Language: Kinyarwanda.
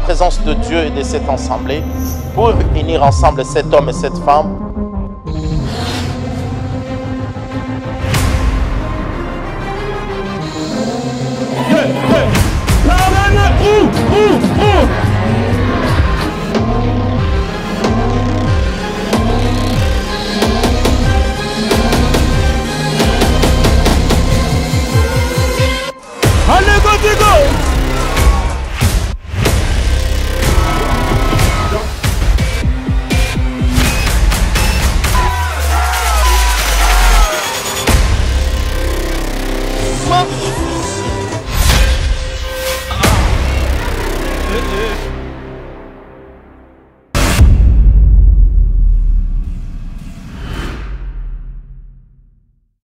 présence de Dieu et de cette assemblée pour unir ensemble cet homme et cette femme. Allez, go! Go!